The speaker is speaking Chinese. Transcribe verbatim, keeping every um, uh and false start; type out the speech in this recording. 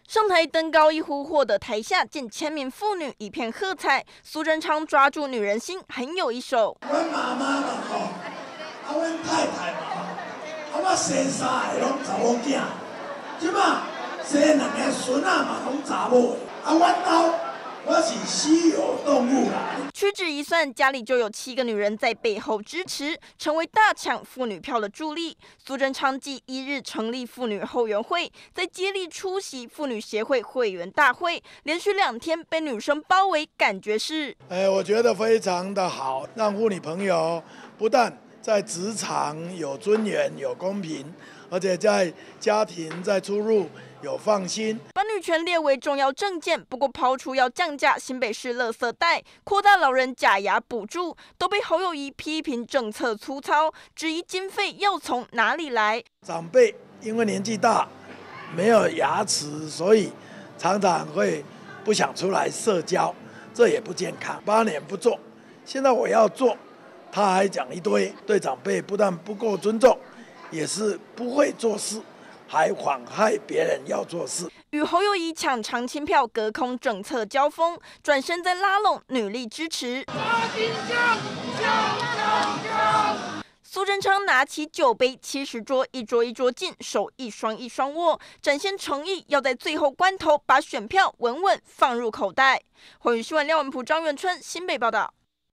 上台登高一呼，获得台下近千名妇女一片喝彩。苏贞昌抓住女人心，很有一手。 阮妈妈嘛吼，啊，阮太太嘛吼，啊，我生三个拢查某囝，即马生两个孙仔嘛拢查某的，啊，阮兜我是稀有动物啦。 屈指一算，家里就有七个女人在背后支持，成为大抢妇女票的助力。苏贞昌继一日成立妇女后援会，在接力出席妇女协会会员大会，连续两天被女生包围，感觉是， 哎，我觉得非常的好，让妇女朋友不但在职场有尊严、有公平，而且在家庭在出入有放心。 把女权列为重要政见，不过抛出要降价新北市垃圾袋、扩大老人假牙补助，都被侯友宜批评政策粗糙，质疑经费要从哪里来。 长辈因为年纪大，没有牙齿，所以常常会不想出来社交，这也不健康。八年不做，现在我要做，他还讲一堆，对长辈不但不够尊重，也是不会做事，还妨害别人要做事。 与侯友宜抢长青票隔空政策交锋，转身在拉拢女力支持。苏贞昌拿起酒杯，七十桌一桌一桌进，手一双一双握，展现诚意，要在最后关头把选票稳稳放入口袋。华语新闻廖文普、张元春新北报道。